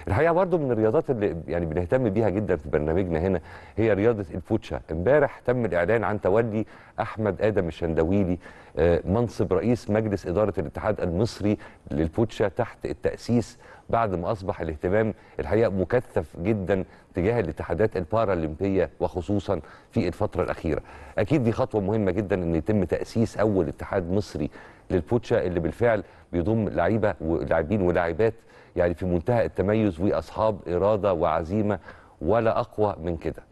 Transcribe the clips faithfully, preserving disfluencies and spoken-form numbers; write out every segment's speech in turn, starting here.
الحقيقه برضو من الرياضات اللي يعني بنهتم بيها جدا في برنامجنا هنا هي رياضه الفوتشا. امبارح تم الاعلان عن تولي احمد ادم الشندويلي منصب رئيس مجلس اداره الاتحاد المصري للفوتشا تحت التاسيس، بعد ما اصبح الاهتمام الحقيقه مكثف جدا تجاه الاتحادات البارالمبيه وخصوصا في الفتره الاخيره. اكيد دي خطوه مهمه جدا ان يتم تاسيس اول اتحاد مصري للفوتشا اللي بالفعل بيضم لعيبه ولاعبين ولاعبات يعني في منتهى التميز واصحاب اراده وعزيمه ولا اقوى من كده.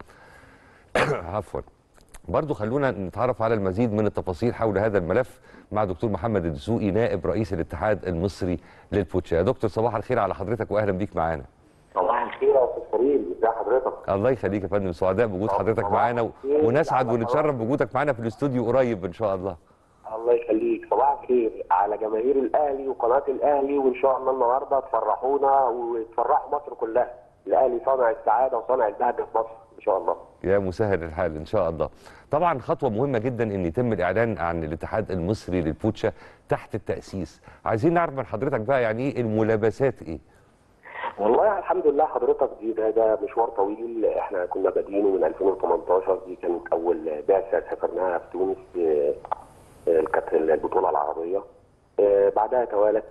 عفوا. برضو خلونا نتعرف على المزيد من التفاصيل حول هذا الملف مع دكتور محمد الدسوقي نائب رئيس الاتحاد المصري للفوتشا. يا دكتور صباح الخير على حضرتك واهلا بيك معانا. صباح الخير يا استاذ كريم، ازي حضرتك؟ الله يخليك يا فندم، سعداء بوجود حضرتك معانا و... ونسعد ونتشرف بوجودك معانا في الاستوديو قريب ان شاء الله. الله يخليك، صباح الخير على جماهير الاهلي وقناه الاهلي، وان شاء الله النهارده تفرحونا وتفرحوا مصر كلها. الاهلي صانع السعاده وصانع البهجه في مصر ان شاء الله. يا مسهل الحال ان شاء الله. طبعا خطوه مهمه جدا ان يتم الاعلان عن الاتحاد المصري للفوتشا تحت التاسيس. عايزين نعرف من حضرتك بقى يعني ايه الملابسات ايه؟ والله الحمد لله حضرتك، دي ده, ده مشوار طويل احنا كنا بادئينه من ألفين وثمانية عشر. دي كانت اول بعثه سافرناها في تونس، كانت البطوله العربيه. بعدها توالت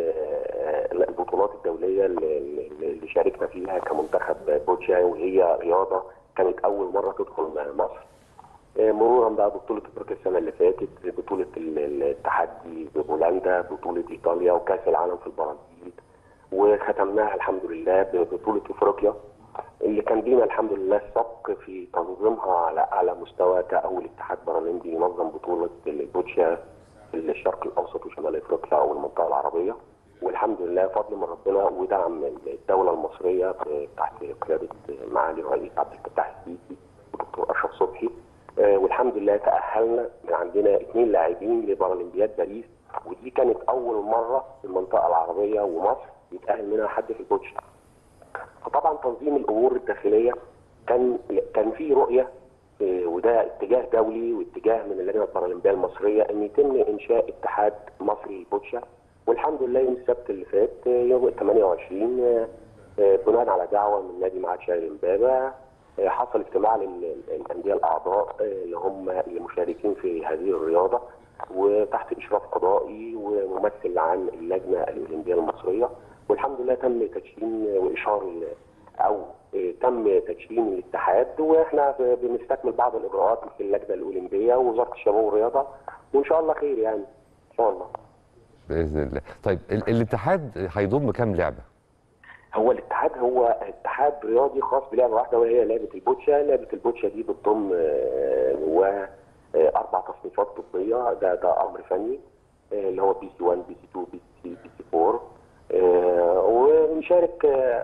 البطولات الدوليه اللي شاركنا فيها كمنتخب فوتشا، وهي رياضه كانت اول مره تدخل مصر. مرورا بقى ببطوله افريقيا السنه اللي فاتت، بطوله التحدي بهولندا، بطوله ايطاليا، وكاس العالم في البرازيل، وختمناها الحمد لله ببطوله افريقيا اللي كان لينا الحمد لله السبق في تنظيمها على اعلى مستوى كاول اتحاد بارالمبي ينظم بطوله الفوتشا في الشرق الاوسط وشمال افريقيا او المنطقه العربيه. والحمد لله فضل من ربنا ودعم الدوله المصريه تحت قياده معالي الرئيس عبد الفتاح السيسي والدكتور اشرف صبحي، والحمد لله تاهلنا من عندنا اثنين لاعبين لبارالمبياد باريس، ودي كانت اول مره في المنطقه العربيه ومصر يتاهل منها حد في الفوتشا. فطبعا تنظيم الامور الداخليه كان كان في رؤيه، وده اتجاه دولي واتجاه من اللجنه البارالمبيه المصريه ان يتم انشاء اتحاد مصري للفوتشا. والحمد لله يوم السبت اللي فات يوم ثمانية وعشرين بناء على دعوه من نادي معهد شاي امبابه حصل اجتماع للانديه الاعضاء اللي هم المشاركين في هذه الرياضه، وتحت اشراف قضائي وممثل عن اللجنه الاولمبيه المصريه. والحمد لله تم تدشين واشهار او تم تدشين الاتحاد، واحنا بنستكمل بعض الاجراءات في اللجنه الاولمبيه ووزاره الشباب والرياضه، وان شاء الله خير يعني ان شاء الله باذن الله. طيب الاتحاد هيضم كام لعبه؟ هو الاتحاد هو اتحاد رياضي خاص بلعبه واحده وهي لعبه البوتشا. لعبه البوتشا دي بتضم جواها اربع تصنيفات طبيه، ده ده امر فني اللي هو بي سي واحد بي سي اتنين بي سي ثلاثة بي سي أربعة، ونشارك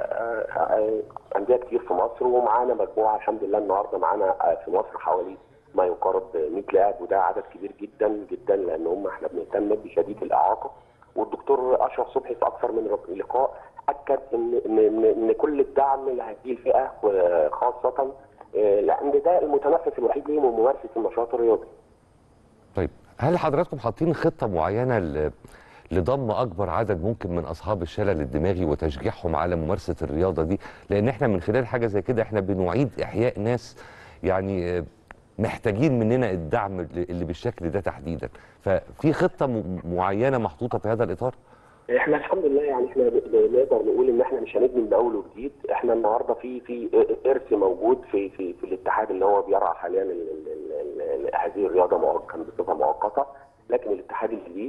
انديه كتير في مصر، ومعانا مجموعه الحمد لله النهارده معانا في مصر حوالي ما يقارب مئة لاعب، وده عدد كبير جدا جدا لان هم احنا بنهتم بشديد الاعاقه. والدكتور اشرف صبحي في اكثر من لقاء اكد ان ان ان كل الدعم لهذه الفئه خاصه لان ده المتنفس الوحيد ليهم وممارسه النشاط الرياضي. طيب هل حضراتكم حاطين خطه معينه ل... لضم اكبر عدد ممكن من اصحاب الشلل الدماغي وتشجيعهم على ممارسه الرياضه دي؟ لان احنا من خلال حاجه زي كده احنا بنعيد احياء ناس يعني محتاجين مننا الدعم اللي بالشكل ده تحديدا. ففي خطه معينه محطوطه في هذا الاطار؟ احنا الحمد لله يعني احنا نقدر نقول ان احنا مش هنبني من اول وجديد. احنا النهارده في في ارث موجود في في في الاتحاد اللي هو بيرعى حاليا هذه الرياضه كان بصفه مؤقته، لكن الاتحاد الجديد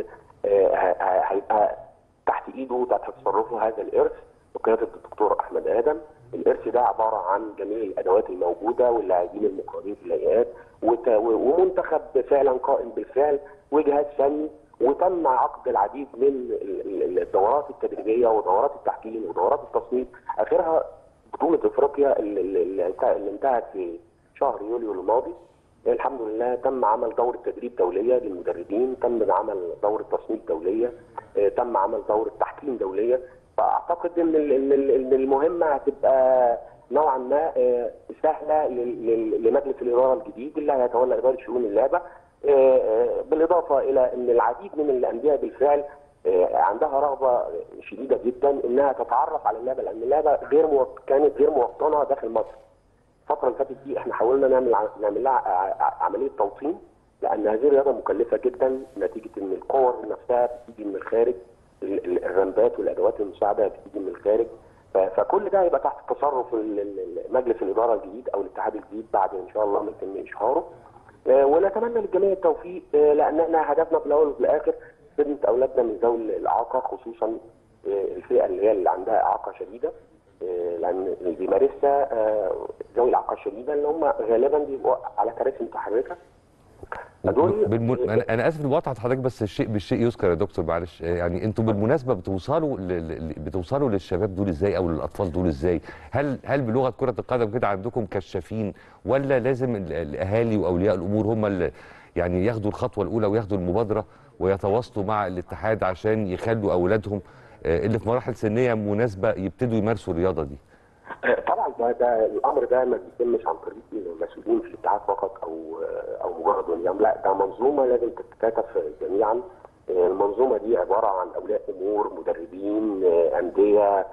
هيبقى تحت ايده تحت تصرفه هذا الارث بقياده الدكتور احمد ادم. الارث ده عباره عن جميع الادوات الموجوده واللاعبين المقررين في الهيئات ومنتخب فعلا قائم بالفعل وجهاز فني، وتم عقد العديد من الدورات التدريبيه ودورات التحكيم ودورات التصنيف، اخرها بطوله افريقيا اللي انتهت في شهر يوليو الماضي. الحمد لله تم عمل دوره تدريب دوليه للمدربين، تم عمل دوره تصنيف دوليه، تم عمل دوره تحكيم دوليه. فاعتقد ان ان المهمه هتبقى نوعا ما سهله لمجلس الاداره الجديد اللي هيتولى اداره شؤون اللعبه، بالاضافه الى ان العديد من الانديه بالفعل عندها رغبه شديده جدا انها تتعرف على اللعبه، لان اللعبه غير مو... كانت غير موطنه داخل مصر. الفتره اللي فاتت دي احنا حاولنا نعمل نعمل لها عمليه توطين، لان هذه الرياضه مكلفه جدا نتيجه ان الكور نفسها بتيجي من الخارج، الرمبات والادوات المساعده بتيجي من الخارج. فكل ده هيبقى تحت تصرف مجلس الاداره الجديد او الاتحاد الجديد بعد ان شاء الله ما يتم اشهاره. ونتمنى للجميع التوفيق، لان احنا هدفنا في الاول وفي الاخر خدمه اولادنا من ذوي الاعاقه، خصوصا الفئه اللي هي اللي عندها اعاقه شديده، لان اللي بيمارسها ذوي الاعاقه الشديده اللي هم غالبا بيبقوا على كراسي متحركه. بالمن... انا اسف لمقاطعه حضرتك، بس الشيء بالشيء يذكر يا دكتور، معلش. يعني انتوا بالمناسبه بتوصلوا ل... بتوصلوا للشباب دول ازاي او للاطفال دول ازاي؟ هل هل بلغه كره القدم كده عندكم كشافين، ولا لازم الاهالي واولياء الامور هم اللي يعني ياخدوا الخطوه الاولى وياخدوا المبادره ويتواصلوا مع الاتحاد عشان يخلوا اولادهم اللي في مراحل سنيه مناسبه يبتدوا يمارسوا الرياضه دي؟ طبعا ده, ده الامر ده ما بيتمش عن طريق المسؤولين في الاتحاد فقط او او مجرد نظام، لا ده منظومه لازم تتكاتف جميعا. المنظومه دي عباره عن اولياء امور، مدربين، انديه،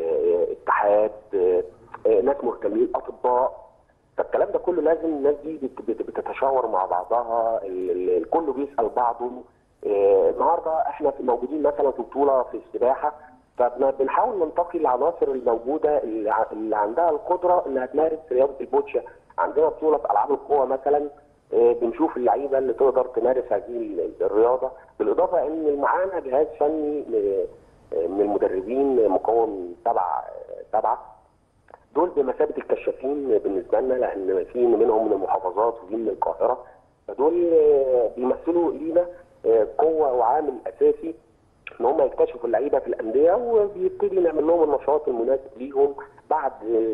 اتحاد، ناس مهتمين، اطباء. فالكلام ده كله لازم الناس دي بتتشاور مع بعضها، الكل بيسال بعضه. النهارده احنا موجودين مثلا في بطوله في السباحه، فبنحاول ننتقي العناصر الموجوده اللي عندها القدره انها تمارس رياضه البوتشا. عندنا بطوله في العاب القوى مثلا، بنشوف اللعيبه اللي تقدر تمارس هذه الرياضه، بالاضافه ان معانا جهاز فني من المدربين مكون سبع سبعه دول بمثابه الكشافين بالنسبه لنا، لان في منهم من المحافظات وفي من القاهره، فدول بيمثلوا لينا قوه وعامل اساسي ان هم يكتشفوا اللعيبه في الانديه، وبيبتدي نعمل لهم النشاط المناسب ليهم بعد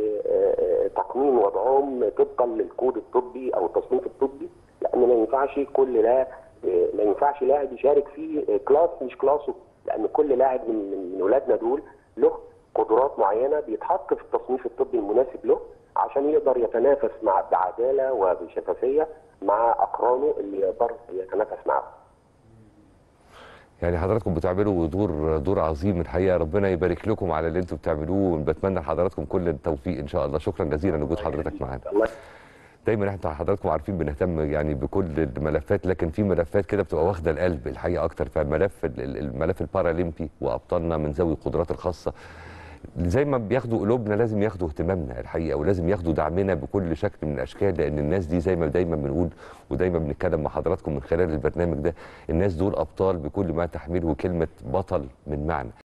تقنين وضعهم طبقا للكود الطبي او التصنيف الطبي، لان ما ينفعش كل لا ما ينفعش لاعب يشارك في كلاس مش كلاسه، لان كل لاعب من من ولادنا دول له قدرات معينه بيتحط في التصنيف الطبي المناسب له عشان يقدر يتنافس مع بعداله وبشفافيه مع اقرانه اللي يقدر يتنافس معهم. يعني حضراتكم بتعملوا دور دور عظيم الحقيقه، ربنا يبارك لكم على اللي انتم بتعملوه، بتمنى لحضراتكم كل التوفيق ان شاء الله. شكرا جزيلا لوجود حضرتك معانا. دايما احنا حضراتكم عارفين بنهتم يعني بكل الملفات، لكن في ملفات كده بتبقى واخده القلب الحقيقه اكتر، فملف الملف البارالمبي وابطالنا من ذوي القدرات الخاصه زي ما بياخدوا قلوبنا لازم ياخدوا اهتمامنا الحقيقه، ولازم ياخدوا دعمنا بكل شكل من الاشكال، لان الناس دي زي ما دايما بنقول ودايما بنتكلم مع حضراتكم من خلال البرنامج ده، الناس دول ابطال بكل ما تحمله كلمه بطل من معنى.